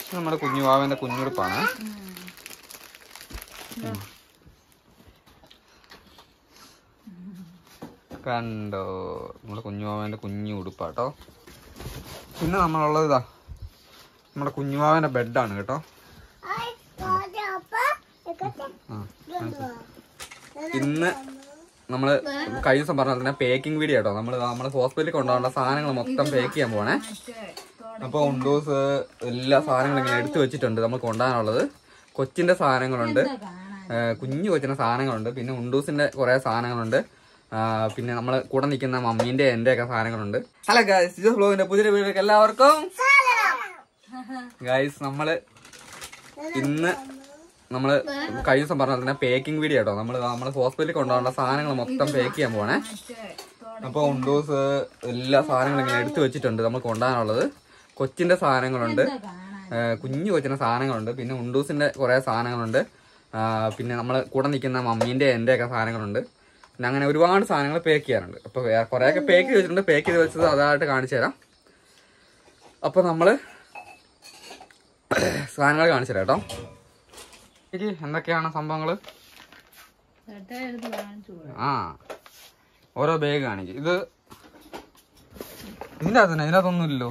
നമ്മുടെ കുഞ്ഞുവാവന്റെ കുഞ്ഞുടുപ്പാണ്. കണ്ടോ, നമ്മുടെ കുഞ്ഞുവാവന്റെ കുഞ്ഞു ഉടുപ്പാട്ടോ. പിന്നെ നമ്മളുള്ളത് ഇതാ നമ്മുടെ കുഞ്ഞുവാവന്റെ ബെഡാണ് കേട്ടോ. ഇന്ന് നമ്മള് കഴിഞ്ഞ ദിവസം പറഞ്ഞ തന്നെ പേക്കിംഗ് വീഡിയോ കേട്ടോ. നമ്മള് ഹോസ്പിറ്റലിൽ കൊണ്ടുപോകേണ്ട സാധനങ്ങൾ മൊത്തം പേക്ക് ചെയ്യാൻ പോണേ. അപ്പൊ ഉണ്ടൂസ് എല്ലാ സാധനങ്ങളും ഇങ്ങനെ എടുത്തു വെച്ചിട്ടുണ്ട് നമ്മൾ കൊണ്ടുപോകാനുള്ളത്. കൊച്ചിന്റെ സാധനങ്ങളുണ്ട്, കുഞ്ഞു കൊച്ചിന്റെ സാധനങ്ങളുണ്ട്, പിന്നെ ഉണ്ടൂസിന്റെ കുറെ സാധനങ്ങളുണ്ട്, പിന്നെ നമ്മള് കൂടെ നിൽക്കുന്ന മമ്മീന്റെ എന്റെ ഒക്കെ സാധനങ്ങളുണ്ട്. ഹലോ ഗൈസ്, ജിജോസ് വ്ലോഗിന്റെ പുതിയ വീഡിയോയിലേക്ക് എല്ലാവർക്കും ഗൈസ്. ഇന്ന് നമ്മള് കഴിഞ്ഞ ദിവസം പറഞ്ഞ തന്നെ പേക്കിംഗ് വീഡിയോ കേട്ടോ. നമ്മള് ഹോസ്പിറ്റലിൽ കൊണ്ടുപോകേണ്ട സാധനങ്ങൾ മൊത്തം പേക്ക് ചെയ്യാൻ പോണേ. അപ്പൊ ഉണ്ടൂസ് എല്ലാ സാധനങ്ങളും ഇങ്ങനെ എടുത്തു വെച്ചിട്ടുണ്ട് നമ്മൾ കൊണ്ടുപോകാനുള്ളത്. കൊച്ചിന്റെ സാധനങ്ങളുണ്ട്, കുഞ്ഞു കൊച്ചിന്റെ സാധനങ്ങളുണ്ട്, പിന്നെ ഉണ്ടൂസിന്റെ കുറെ സാധനങ്ങളുണ്ട്, പിന്നെ നമ്മള് കൂടെ നിൽക്കുന്ന മമ്മീന്റെ എന്റെ ഒക്കെ സാധനങ്ങളുണ്ട്. പിന്നെ അങ്ങനെ ഒരുപാട് സാധനങ്ങൾ പേക്ക് ചെയ്യാറുണ്ട്. അപ്പൊ കുറെയൊക്കെ പേക്ക് ചെയ്ത് വെച്ചിട്ടുണ്ട്. പേക്ക് ചെയ്ത് വെച്ചത് അതായിട്ട് കാണിച്ചു തരാം. അപ്പൊ നമ്മള് സാധനങ്ങൾ കാണിച്ചു തരാം കേട്ടോ. എന്തൊക്കെയാണ് സംഭവങ്ങള്? ഓരോ ബാഗ് കാണിക്കും. ഇതിന്റെ അകത്ത് തന്നെ, ഇതിനകത്തൊന്നുമില്ലല്ലോ.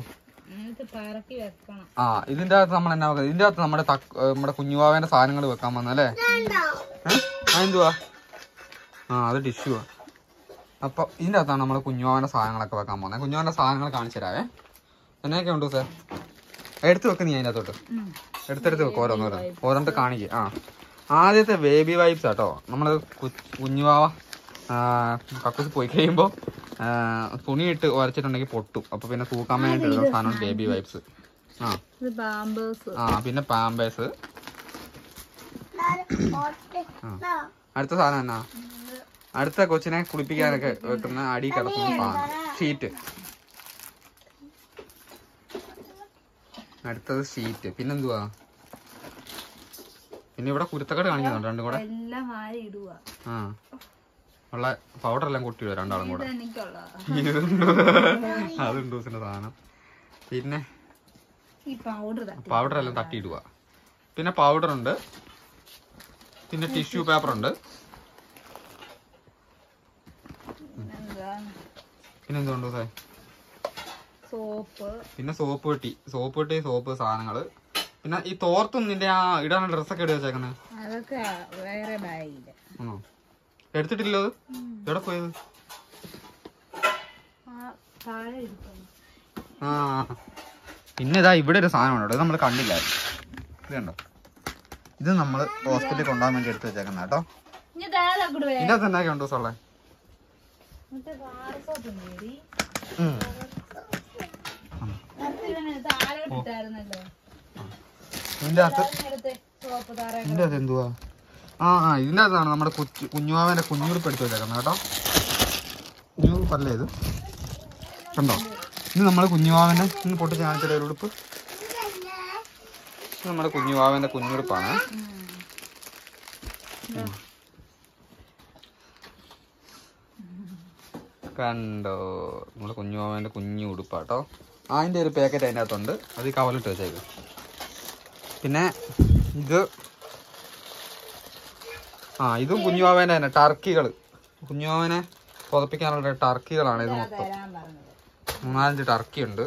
ഇതിന്റെ അകത്ത് നമ്മൾ എന്നാ വെക്കുന്നത്? ഇതിന്റെ അകത്ത് നമ്മുടെ കുഞ്ഞുവാവേന്റെ സാധനങ്ങൾ വെക്കാൻ വന്നല്ലേ? എന്തുവാ? അത് ടിഷ്യൂവാ. അപ്പൊ ഇതിന്റെ അകത്താണ് നമ്മള് കുഞ്ഞുവാവന്റെ സാധനങ്ങളൊക്കെ വെക്കാൻ പോകുന്നത്. കുഞ്ഞുവാവന്റെ സാധനങ്ങൾ കാണിച്ചു തരാവേ. എന്നൊക്കെ ഉണ്ട് സാർ? എടുത്ത് വെക്ക് നീ അതിന്റെ അകത്തോട്ട്. എടുത്തെടുത്ത് വെക്കും, ഓരോന്നിട്ട് കാണിക്കുക. ആദ്യത്തെ ബേബി വൈപ്സ് ആട്ടോ. നമ്മള് കുഞ്ഞുവാവ കക്കൂസ് പോയി കഴിയുമ്പോ തുണിയിട്ട് ഉരച്ചിട്ടുണ്ടെങ്കിൽ പൊട്ടും. അപ്പൊ പിന്നെ തൂക്കാൻ വേണ്ടിട്ട് എടുക്കുന്ന സാധനമാണ് ബേബി വൈപ്സ്. പിന്നെ പാമ്പേഴ്സ്. അടുത്ത സാധനം എന്നാ? അടുത്ത കൊച്ചിനെ കുളിപ്പിക്കാനൊക്കെ വെക്കുന്ന അടി കിടക്കുന്ന സാധനം ഷീറ്റ്. അടുത്തത് ഷീറ്റ്. പിന്നെന്തുവാ? പിന്നെ ഇവിടെ കുരുത്തക്കട കാണിക്കുന്നുണ്ട് രണ്ടും കൂടെ. ഉള്ള പൗഡർ എല്ലാം കൊട്ടിടുക രണ്ടാളും കൂടെ. അത് ഉണ്ടൂസിന്റെ സാധനം. പിന്നെ പൗഡർ എല്ലാം തട്ടിയിടുക. പിന്നെ പൗഡർ ഉണ്ട്, പിന്നെ ടിഷ്യൂ പേപ്പർ ഉണ്ട്, പിന്നെ എന്തുകൊണ്ട് സാർ? പിന്നെ സോപ്പ് പെട്ടി, സോപ്പ് സാധനങ്ങള്. പിന്നെ ഈ തോർത്തും നിന്റെ ആ ഇടാനുള്ള ഡ്രസ്സൊക്കെ ഇട വെച്ചേക്കണേ. എടുത്തിട്ടില്ലോ? അത് എവിടെ പോയത്? പിന്നെ ഇതാ ഇവിടെ ഒരു സാധനം ഉണ്ടോ, ഇത് നമ്മള് കണ്ടില്ലായിരുന്നു. ഇത് കണ്ടോ? ഇത് നമ്മള് ഹോസ്പിറ്റലിൽ കൊണ്ടുപോകാൻ വേണ്ടി എടുത്ത് വെച്ചേക്കുന്ന കേട്ടോ. ഇതിന്റെ അകത്ത് എന്തൊക്കെ ഉണ്ടോ സോളെ? ഇതിന്റെ അകത്ത് എന്തുവാ? ഇതിന്റെ അകത്താണ് നമ്മുടെ കുഞ്ഞുവാവന്റെ കുഞ്ഞുടുപ്പ് എടുത്ത് വെച്ചേക്കുന്നത് കേട്ടോ. കുഞ്ഞുടുപ്പല്ലേ ഇത്? കണ്ടോ? ഇത് നമ്മള് കുഞ്ഞുവാവന്റെ ഇന്ന് പൊട്ടിച്ച് കാണിച്ചിട്ട് ഒരു ഉടുപ്പ്. ഇത് നമ്മുടെ കുഞ്ഞുവാവന്റെ കുഞ്ഞുടുപ്പാണ്. കണ്ടോ? നമ്മുടെ കുഞ്ഞുവാവന്റെ കുഞ്ഞു ഉടുപ്പാട്ടോ. അതിന്റെ ഒരു പാക്കറ്റ് അതിൻ്റെ അകത്തുണ്ട്, അത് കവലിട്ട് വെച്ചേക്കും. പിന്നെ ഇതും കുഞ്ഞുവാവേന്റെ തന്നെ ടർക്കികൾ. കുഞ്ഞുവാവനെ പുതപ്പിക്കാനുള്ള ടർക്കികളാണ് ഇത് മൊത്തം. 4-5 ടർക്കി ഉണ്ട്.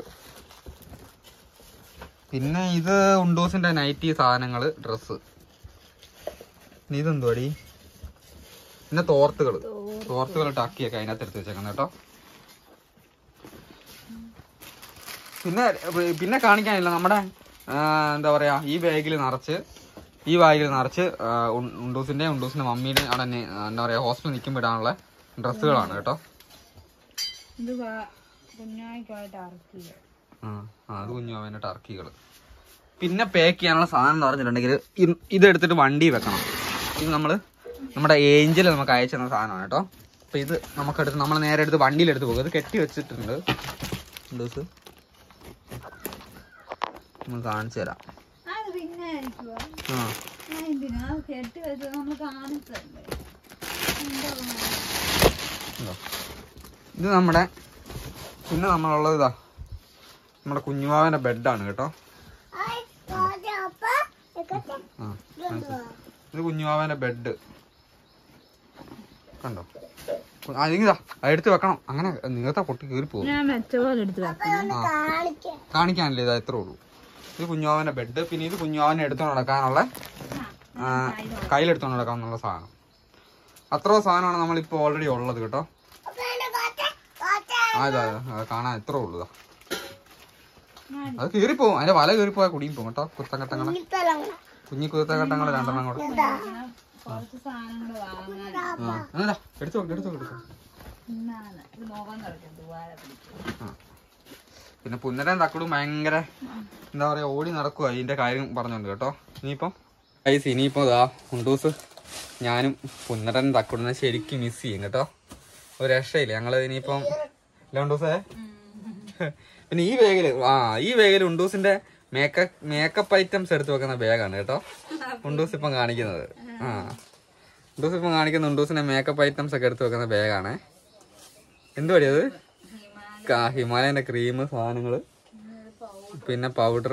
പിന്നെ ഇത് ഉണ്ടൂസിന്റെ നൈറ്റി സാധനങ്ങള്, ഡ്രസ്സ്. ഇതെന്തുവാടി? പിന്നെ തോർത്തുകൾ ടർക്കിയൊക്കെ അതിനകത്ത് എടുത്ത് വെച്ചേക്കുന്നത് കേട്ടോ. പിന്നെ കാണിക്കാനില്ല, നമ്മുടെ എന്താ പറയാ, ഈ ബാഗിൽ നിറച്ച് ഉണ്ടൂസിന്റെ മമ്മീന്റെ അവിടെ എന്താ പറയാ ഹോസ്പിറ്റലിൽ നിൽക്കുമ്പോൾ ഇടാനുള്ള ഡ്രസ്സുകളാണ് കേട്ടോ. അത് കുഞ്ഞുവാവന്റെ ടർക്കികള്. പിന്നെ പാക്ക് ചെയ്യാനുള്ള സാധനം എന്ന് പറഞ്ഞിട്ടുണ്ടെങ്കിൽ ഇതെടുത്തിട്ട് വണ്ടി വെക്കണം. ഇത് നമ്മുടെ ഏഞ്ചൽ നമുക്ക് അയച്ചു തന്ന സാധനമാണ് കേട്ടോ. അപ്പൊ ഇത് നമുക്കെടുത്ത് നമ്മൾ നേരെ എടുത്ത് വണ്ടിയിലെടുത്ത് പോകും. ഇത് കെട്ടി വെച്ചിട്ടുണ്ട് ഉണ്ടൂസ്. നമ്മൾ കാണിച്ചു തരാം. ഇത് പിന്നെ നമ്മളുള്ളത് ഇതാ നമ്മുടെ കുഞ്ഞുവാവന്റെ ബെഡാണ് കേട്ടോ. ഇത് കുഞ്ഞുവാവന്റെ ബെഡ് കണ്ടോ. അതിങ്ങതാ എടുത്ത് വെക്കണം. അങ്ങനെ നീളത്തെ പൊട്ടി കീറി പോകും. കാണിക്കാനല്ലേ ഇതാ എത്ര ഉള്ളൂ. ഇത് കുഞ്ഞുവാവന്റെ ബെഡ്. പിന്നെ ഇത് കുഞ്ഞുവാവനെ എടുത്തോണ്ട് നടക്കാനുള്ള കയ്യിലെടുത്തോണ്ട് നടക്കാനുള്ള സാധനം. അത്ര സാധനമാണ് നമ്മളിപ്പോ ഓൾറെഡി ഉള്ളത് കേട്ടോ. അതാ കാണാൻ എത്ര ഉള്ളതാ. അത് കീറിപ്പോവും. അതിന്റെ വല കീറിപ്പോയാൽ കുടിയും പോകും കേട്ടോ. കുത്തങ്കട്ടങ്ങള് കുഞ്ഞി കുത്തങ്കട്ടങ്ങൾ 2 എണ്ണം കൂടെ എടുത്തു. പിന്നെ പുന്നരൻ തക്കടും ഭയങ്കര എന്താ പറയാ ഓടി നടക്കുക ഇതിന്റെ കാര്യം പറഞ്ഞോണ്ട് കേട്ടോ. ഇനിയിപ്പോ ഇതാ ഉണ്ടൂസ് ഞാനും പുന്നരൻ തക്കടുനെ ശരിക്കും മിസ് ചെയ്യും കേട്ടോ. ഒരു രക്ഷയില്ല ഞങ്ങള് ഇനിയിപ്പം അല്ല ഉണ്ടൂസേ. പിന്നെ ഈ വേഗില് ഉണ്ടൂസിന്റെ മേക്കപ്പ് ഐറ്റംസ് എടുത്ത് വെക്കുന്ന ബാഗാണ് കേട്ടോ ഉണ്ടൂസ് ഇപ്പം കാണിക്കുന്നത്. ഉണ്ടൂസ് ഇപ്പം കാണിക്കുന്ന ഉണ്ടൂസിന്റെ മേക്കപ്പ് ഐറ്റംസ് ഒക്കെ എടുത്ത് വെക്കുന്ന ബാഗാണ്. എന്തുപടി അത്? ഹിമാലയന്റെ ക്രീം സാധനങ്ങള്, പിന്നെ പൗഡർ,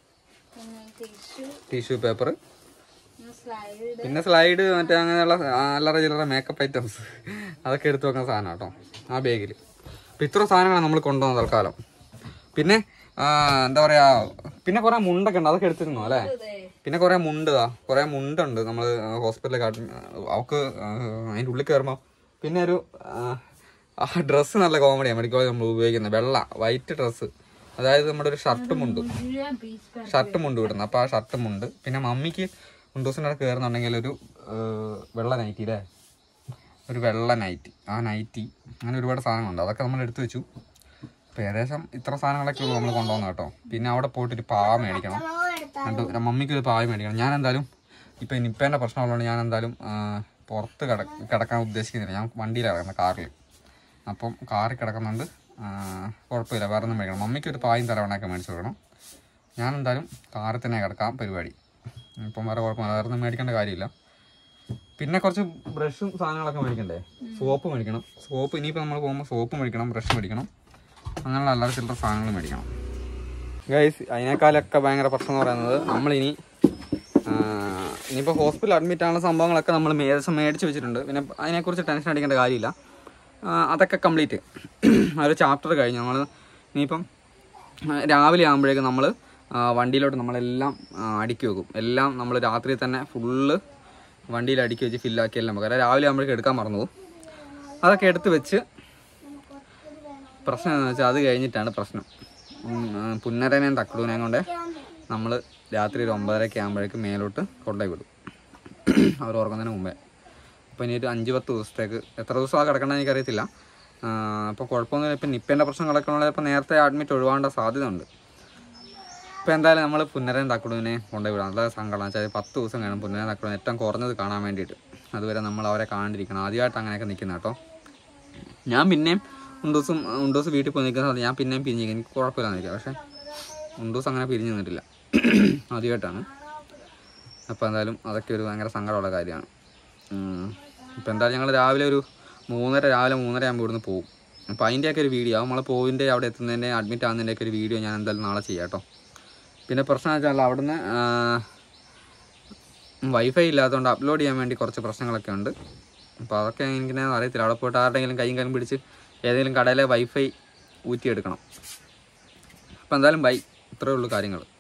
ടിഷ്യൂ പേപ്പർ, പിന്നെ സ്ലൈഡ്, മറ്റേ അങ്ങനെയുള്ള അല്ലറ ചില്ലറ മേക്കപ്പ് ഐറ്റംസ് അതൊക്കെ എടുത്ത് വെക്കുന്ന സാധനം കേട്ടോ ആ ബാഗിൽ. അപ്പം ഇത്ര സാധനങ്ങളാണ് നമ്മൾ കൊണ്ടുപോകുന്നത് തൽക്കാലം. പിന്നെ എന്താ പറയാ, പിന്നെ കുറെ മുണ്ടൊക്കെ ഉണ്ട്, അതൊക്കെ എടുത്തിരുന്നു അല്ലേ. പിന്നെ കുറെ മുണ്ടുണ്ട് നമ്മൾ ഹോസ്പിറ്റലിൽ അവൾക്ക് അതിൻ്റെ ഉള്ളിൽ കയറുമ്പോൾ. പിന്നെ ഒരു ഡ്രസ്സ് നല്ല കോമഡിയാണ് മെഡിക്കൽ കോളേജ് നമ്മൾ ഉപയോഗിക്കുന്നത്. വൈറ്റ് ഡ്രസ്സ്, അതായത് നമ്മുടെ ഒരു ഷർട്ട് മുണ്ട് വിടുന്നത്. അപ്പോൾ ആ ഷർട്ട് മുണ്ട്. പിന്നെ മമ്മിക്ക് ഉണ്ടൂസിൻ്റെ അവിടെ കയറുന്നുണ്ടെങ്കിൽ ഒരു വെള്ള നൈറ്റി അല്ലേ, ഒരു വെള്ള നൈറ്റി, ആ നൈറ്റി, അങ്ങനെ ഒരുപാട് സാധനങ്ങളുണ്ട്. അതൊക്കെ നമ്മൾ എടുത്തു വെച്ചു. അപ്പോൾ ഏകദേശം ഇത്ര സാധനങ്ങളൊക്കെ ഉള്ളൂ നമ്മൾ കൊണ്ടുപോകുന്നത് കേട്ടോ. പിന്നെ അവിടെ പോയിട്ടൊരു പാവ മേടിക്കണം, മമ്മിക്കൊരു പാവ മേടിക്കണം. ഞാൻ എന്തായാലും ഇപ്പം നിപ്പേൻ്റെ പ്രശ്നമുള്ളതുകൊണ്ട് ഞാൻ എന്തായാലും പുറത്ത് കിടക്കാൻ ഉദ്ദേശിക്കുന്നില്ല. ഞാൻ വണ്ടിയിലാണ് കിടക്കുന്നത്, കാറിൽ. അപ്പം കാറിൽ കിടക്കുന്നുണ്ട്, കുഴപ്പമില്ല, വേറെ ഒന്നും മേടിക്കണം. മമ്മിക്കൊരു പായും തലവണയൊക്കെ മേടിച്ചു കൊടുക്കണം. ഞാൻ എന്തായാലും കാറിൽ തന്നെ കിടക്കാം പരിപാടി. ഇപ്പം വേറെ കുഴപ്പമില്ല, വേറെ ഒന്നും മേടിക്കേണ്ട കാര്യമില്ല. പിന്നെ കുറച്ച് ബ്രഷും സാധനങ്ങളൊക്കെ മേടിക്കണ്ടേ, സോപ്പ് മേടിക്കണം. ഇനിയിപ്പോൾ നമ്മൾ പോകുമ്പോൾ സോപ്പ് മേടിക്കണം, ബ്രഷ് മേടിക്കണം, അങ്ങനെയുള്ള അല്ലാതെ ചില്ലറ സാധനങ്ങൾ മേടിക്കണം. ഗൈസ്, അതിനേക്കാളൊക്കെ ഭയങ്കര പ്രശ്നം എന്ന് പറയുന്നത് ഇനിയിപ്പോൾ ഹോസ്പിറ്റലിൽ അഡ്മിറ്റ് ആവുന്ന സംഭവങ്ങളൊക്കെ നമ്മൾ ഏകദേശം മേടിച്ച് വെച്ചിട്ടുണ്ട്. പിന്നെ അതിനെക്കുറിച്ച് ടെൻഷൻ അടിക്കേണ്ട കാര്യമില്ല. അതൊക്കെ കംപ്ലീറ്റ് ഒരു ചാപ്റ്റർ കഴിഞ്ഞ് നമ്മൾ ഇനിയിപ്പം രാവിലെ ആകുമ്പോഴേക്കും നമ്മൾ വണ്ടിയിലോട്ട് നമ്മളെല്ലാം അടുക്കി വെക്കും. എല്ലാം നമ്മൾ രാത്രി തന്നെ ഫുള്ള് വണ്ടിയിൽ അടുക്കി വെച്ച് ഫില്ലാക്കി എല്ലാം വെക്കും. കാരണം രാവിലെ ആകുമ്പോഴേക്കും എടുക്കാൻ മറന്നു പോകും. അതൊക്കെ എടുത്ത് വെച്ച് പ്രശ്നം എന്താണെന്ന് വെച്ചാൽ അത് കഴിഞ്ഞിട്ടാണ് പ്രശ്നം. പുന്നരനെയും തക്കടൂനെയും കൊണ്ട് നമ്മൾ രാത്രി ഒരു 9:30 ആകുമ്പോഴേക്കും മേലോട്ട് കൊണ്ടുപോയി വിടും, അവർ ഉറങ്ങുന്നതിന് മുമ്പേ. അപ്പോൾ ഇനി ഒരു 5-10 ദിവസത്തേക്ക്, എത്ര ദിവസം ആ കിടക്കണമെന്ന് എനിക്കറിയത്തില്ല. അപ്പോൾ കുഴപ്പമൊന്നുമില്ല. ഇപ്പം നിപ്പേൻ്റെ പ്രശ്നങ്ങളൊക്കെ ഉള്ളത് ഇപ്പോൾ നേരത്തെ അഡ്മിറ്റ് ഒഴിവാണ്ട സാധ്യത ഉണ്ട്. ഇപ്പോൾ എന്തായാലും നമ്മൾ പുന്നരൻ തക്കടൂനെ കൊണ്ടുപോയി വിടാം. അതായത് സങ്കടം വെച്ചാൽ 10 ദിവസം വേണം പുന്നരൻ തക്കടൂനെ ഏറ്റവും കുറഞ്ഞത് കാണാൻ വേണ്ടിയിട്ട്. അതുവരെ നമ്മൾ അവരെ കാണാണ്ടിരിക്കണം. ആദ്യമായിട്ട് അങ്ങനെയൊക്കെ നിൽക്കുന്ന കേട്ടോ. ഞാൻ പിന്നെയും ഉണ്ടൂസ് വീട്ടിൽ പോയി നിൽക്കുന്ന സമയത്ത് ഞാൻ പിന്നെയും പിരിഞ്ഞിരിക്കും, എനിക്ക് കുഴപ്പമില്ലാന്ന് നിൽക്കുക. പക്ഷേ ഉണ്ടൂസ് അങ്ങനെ പിരിഞ്ഞു നിന്നിട്ടില്ല, ആദ്യമായിട്ടാണ്. അപ്പോൾ എന്തായാലും അതൊക്കെ ഒരു ഭയങ്കര സങ്കടമുള്ള കാര്യമാണ്. ഇപ്പോൾ എന്തായാലും ഞങ്ങൾ രാവിലെ 3:30 ആകുമ്പോൾ ഇവിടുന്ന് പോകും. അപ്പോൾ അതിൻ്റെയൊക്കെ ഒരു വീഡിയോ, നമ്മൾ പോയിൻ്റെ അവിടെ എത്തുന്നതിൻ്റെ അഡ്മിറ്റ് ആകുന്നതിൻ്റെയൊക്കെ ഒരു വീഡിയോ ഞാൻ എന്തായാലും നാളെ ചെയ്യാം കേട്ടോ. പിന്നെ പ്രശ്നം വെച്ചാൽ അവിടുന്ന് വൈഫൈ ഇല്ലാത്തതുകൊണ്ട് അപ്ലോഡ് ചെയ്യാൻ വേണ്ടി കുറച്ച് പ്രശ്നങ്ങളൊക്കെ ഉണ്ട്. അപ്പോൾ അതൊക്കെ എനിക്കിങ്ങനെ അറിയത്തില്ല. അവിടെ പോയിട്ട് ആരുടെയെങ്കിലും കൈയും പിടിച്ച് ഏതെങ്കിലും കടയിലെ വൈഫൈ ഊറ്റിയെടുക്കണം. അപ്പോൾ എന്തായാലും ബൈ, ഇത്രയേ ഉള്ളൂ കാര്യങ്ങൾ.